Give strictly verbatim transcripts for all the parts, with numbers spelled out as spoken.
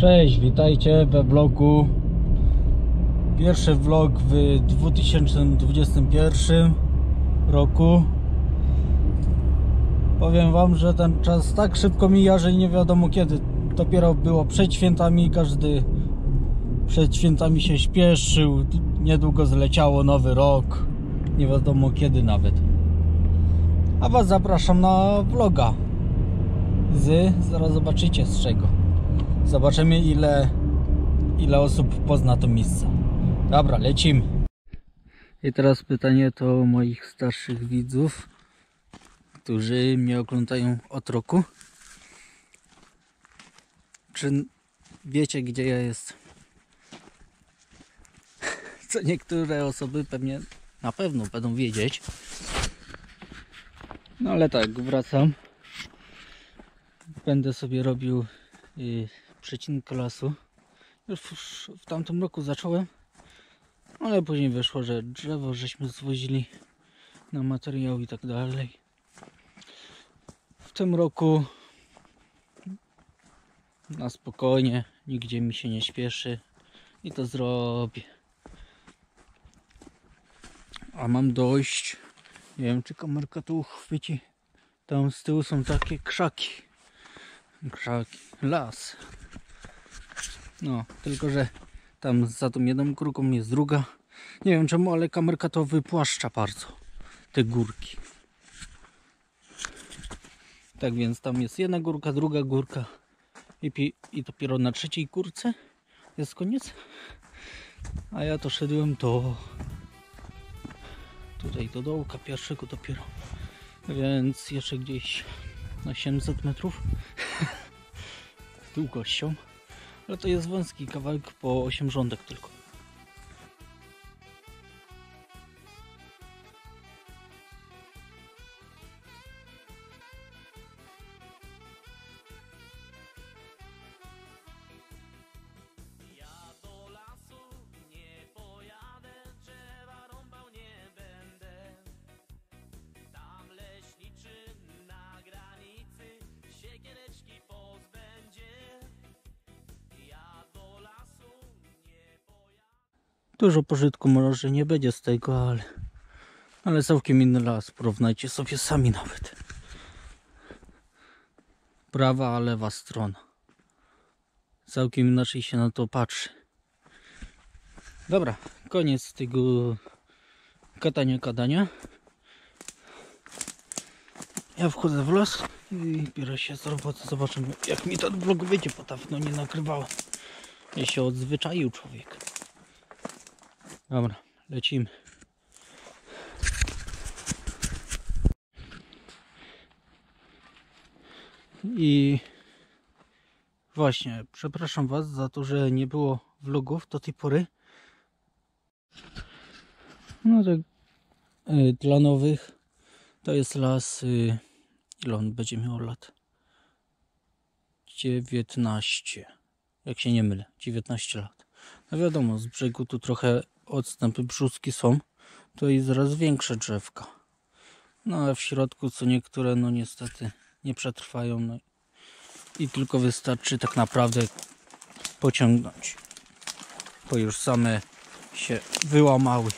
Cześć, witajcie we vlogu. Pierwszy vlog w dwa tysiące dwudziestym pierwszym roku. Powiem wam, że ten czas tak szybko mija, że nie wiadomo kiedy. Dopiero było przed świętami, każdy przed świętami się śpieszył. Niedługo zleciało nowy rok, nie wiadomo kiedy nawet. A was zapraszam na vloga z, zaraz zobaczycie z czego. Zobaczymy ile, ile osób pozna to miejsce. Dobra, lecimy. I teraz pytanie do moich starszych widzów, którzy mnie oglądają od roku. Czy wiecie, gdzie ja jestem? Co niektóre osoby pewnie na pewno będą wiedzieć. No ale tak, wracam. Będę sobie robił yy, przecinkę lasu. Już w, w tamtym roku zacząłem, ale później wyszło, że drzewo żeśmy zwozili na materiał i tak dalej. W tym roku na spokojnie, nigdzie mi się nie śpieszy i to zrobię. A mam dość, nie wiem czy kamerka tu uchwyci, tam z tyłu są takie krzaki. Krzaki, las. No, tylko że tam za tą jedną górką jest druga. Nie wiem czemu, ale kamerka to wypłaszcza bardzo te górki. Tak więc tam jest jedna górka, druga górka i, i dopiero na trzeciej górce jest koniec. A ja to szedłem do tutaj do dołka pierwszego dopiero. Więc jeszcze gdzieś na siedemset metrów długością. Ale to jest wąski kawałek po osiem rządek tylko. Ja do lasu nie pojadę, drzewa rąbał nie będę. Tam leśniczy na granicy siekiereczki pozbędzie. Ja do lasu nie pojadę. Dużo pożytku może nie będzie z tego, ale, ale całkiem inny las. Porównajcie sobie sami nawet. Prawa, a lewa strona. Całkiem inaczej się na to patrzy. Dobra, koniec tego katania kadania. Ja wchodzę w las i biorę się z roboty. Zobaczymy jak mi ten vlog wyjdzie, bo dawno nie nagrywałem. Ja się odzwyczaił człowiek. Dobra, lecimy. I właśnie, przepraszam was za to, że nie było vlogów do tej pory. No tak, y, dla nowych to jest las, y, ile on będzie miał lat? dziewiętnaście, jak się nie mylę, dziewiętnaście lat. No wiadomo, z brzegu tu trochę odstępy brzuski są, to i zaraz większe drzewka. No a w środku co niektóre no niestety nie przetrwają, no i tylko wystarczy tak naprawdę pociągnąć, bo już same się wyłamały.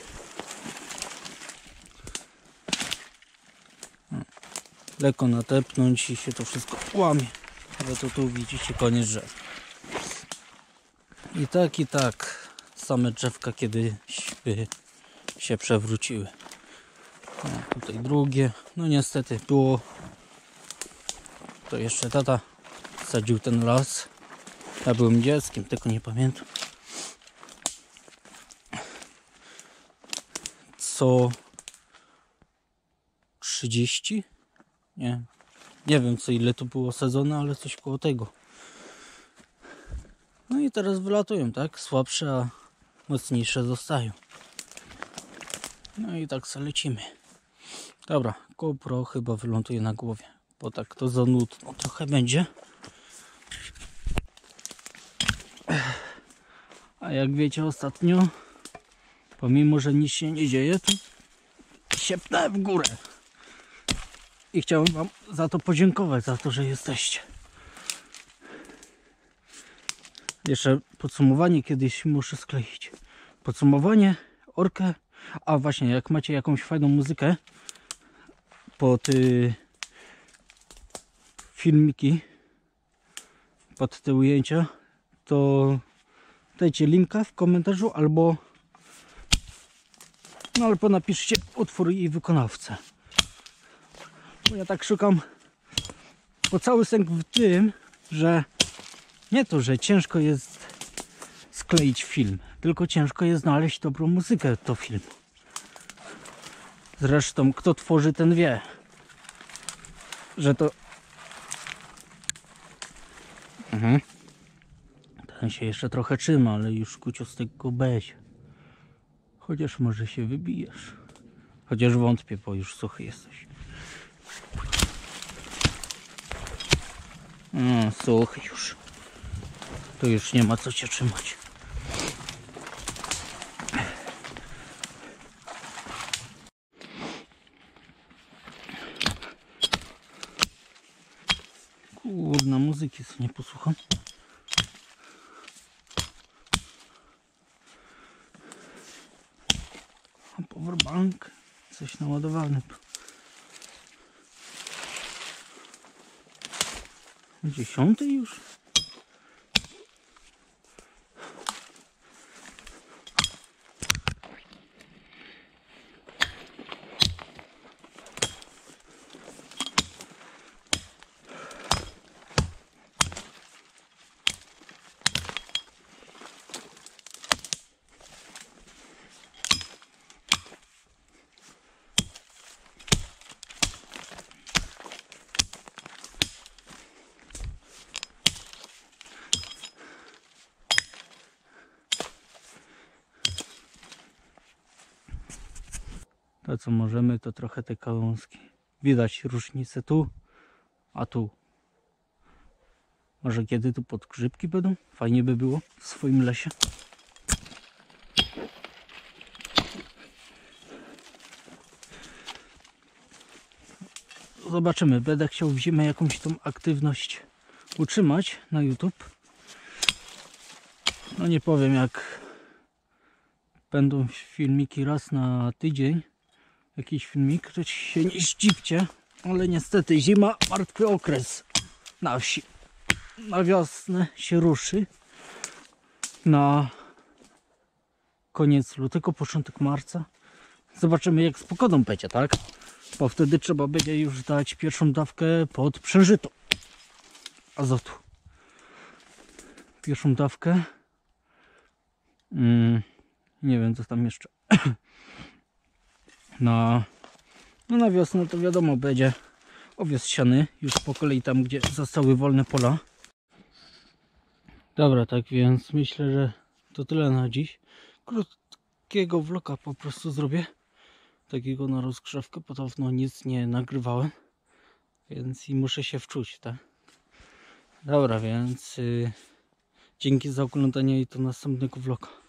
Lekko natepnąć i się to wszystko łamie, ale to tu widzicie koniec drzew. I tak i tak same drzewka kiedyś by się przewróciły. No, tutaj drugie, no niestety było, to jeszcze tata sadził ten las. Ja byłem dzieckiem, tylko nie pamiętam. Co trzydzieści? Nie, nie wiem co ile to było sezonu, ale coś koło tego. No i teraz wylatują, tak? Słabsze, a mocniejsze zostają. No i tak sobie lecimy. Dobra, GoPro chyba wyląduje na głowie, bo tak to za nudno trochę będzie. A jak wiecie ostatnio, pomimo że nic się nie dzieje, to się pnę w górę. I chciałem wam za to podziękować, za to, że jesteście. Jeszcze podsumowanie kiedyś muszę skleić. Podsumowanie, orkę. A właśnie, jak macie jakąś fajną muzykę pod y, filmiki, pod te ujęcia, to dajcie linka w komentarzu albo no albo napiszcie utwór i wykonawcę. Bo ja tak szukam, bo cały sęk w tym, że nie to, że ciężko jest skleić film, tylko ciężko jest znaleźć dobrą muzykę do filmu. Zresztą kto tworzy, ten wie, że to mhm. Ten się jeszcze trochę trzyma, ale już kucio z tego będzie. Chociaż może się wybijesz. Chociaż wątpię, bo już suchy jesteś. No, suchy już. Tu już nie ma co cię trzymać. Kurna, muzyki co nie posłucham. A powerbank coś naładowany. Dziesiąty już? To co możemy, to trochę te kałązki. Widać różnicę tu, a tu. Może kiedy tu podgrzybki będą? Fajnie by było w swoim lesie. Zobaczymy, będę chciał w zimę jakąś tą aktywność utrzymać na YouTube. No nie powiem, jak będą filmiki raz na tydzień. Jakiś filmik, to się nie zdziwcie, ale niestety zima, martwy okres na wsi. Na wiosnę się ruszy. Na koniec lutego, początek marca. Zobaczymy, jak z pogodą będzie, tak? Bo wtedy trzeba będzie już dać pierwszą dawkę pod przężyto azotu. Pierwszą dawkę. Mm, nie wiem, co tam jeszcze. Na, no na wiosnę to wiadomo, będzie owiec siany już po kolei tam, gdzie zostały wolne pola. Dobra, tak więc myślę, że to tyle na dziś. Krótkiego vloga po prostu zrobię. Takiego na rozgrzewkę, bo dawno nic nie nagrywałem. Więc i muszę się wczuć, tak? Dobra, więc yy, dzięki za oglądanie i do następnego vloga.